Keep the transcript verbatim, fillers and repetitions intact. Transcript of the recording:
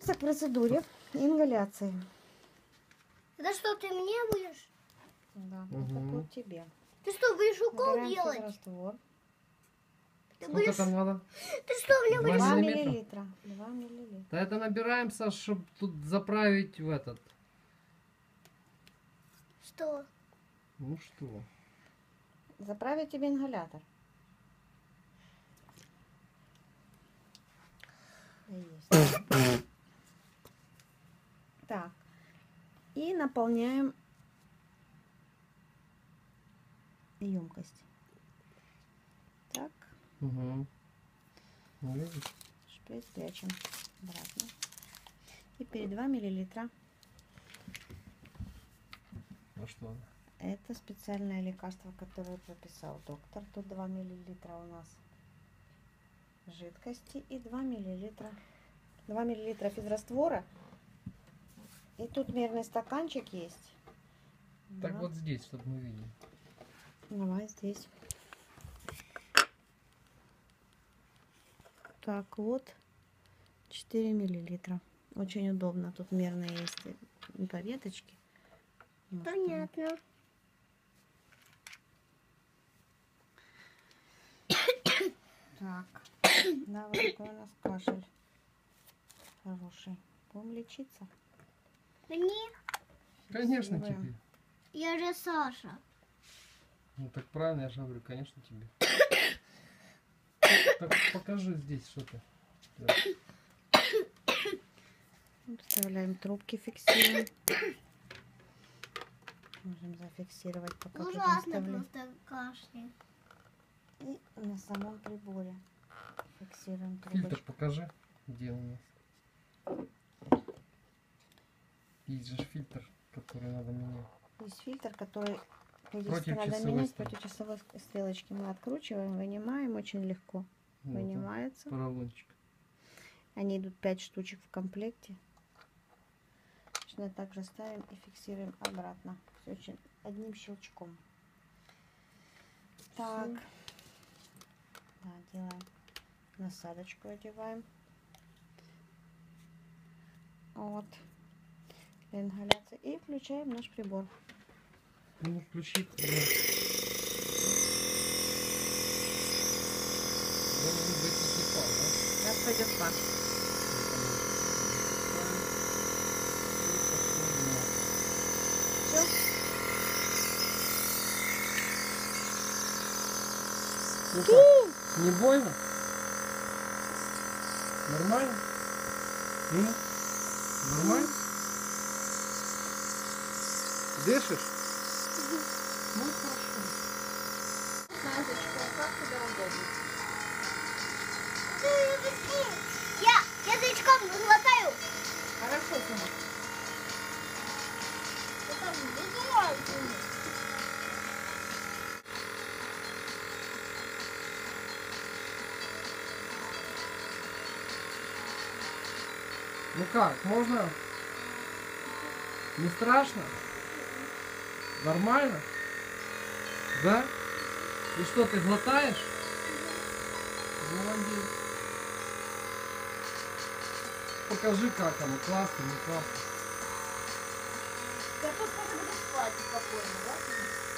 К процедуре ингаляции. Это что, ты мне будешь? Да, Угу. это будет тебе. Ты что, будешь укол Набираем делать? физраствор. Ты Сколько будешь... там надо? Ты что, мне Два будешь... два миллилитра? миллилитра. два миллилитра. Да это набираем, Саш, чтобы тут заправить в этот. Что? Ну что? Заправить тебе ингалятор. Есть. Так. И наполняем емкость. Так. Угу. Ну, видишь? Шприц прячем обратно. Теперь два миллилитра. А что? Это специальное лекарство, которое прописал доктор. Тут два миллилитра у нас жидкости и два миллилитра. два миллилитра физраствора. И тут мерный стаканчик есть. Так Да. вот здесь, чтобы мы видели. Давай здесь. Так, вот четыре миллилитра. Очень удобно. Тут мерные есть поветочки. Вот Понятно. так. Да, вот такой у нас кашель. Хороший. Будем лечиться? Мне? Конечно Фиксируем. тебе. Я же Саша. Ну так правильно, я же говорю, конечно тебе. Так покажи здесь что-то. Вставляем трубки, фиксируем. Можем зафиксировать, пока будем Ужасно вставлять. просто кашля. И на самом приборе фиксируем Фильтр трубочку. покажи, где у нас. Есть же фильтр, который надо менять. Есть фильтр, который Против надо часовой менять стрелки. против часовой стрелочки. Мы откручиваем, вынимаем очень легко. Вот он, Вынимается. поролончик. Они идут пять штучек в комплекте. Точно так же ставим и фиксируем обратно. Все очень одним щелчком. Так. Да, делаем. Насадочку одеваем. Вот. Для ингаляции. И включаем наш прибор. Ну, включи. Да. Должен быть запал, да? Сейчас пойдет пар. Все. Ну как, не больно? Нормально? Ну, нормально? Дышишь? Ну, хорошо. Насадочка, как тебе удобно? Я язычком глотаю. Хорошо, сынок. Это вызывает. Ну как, можно? Не страшно? Нормально? Да? И что, ты глотаешь? Молодец. Покажи, как оно, классно, не классно. Я просто буду спать спокойно, да?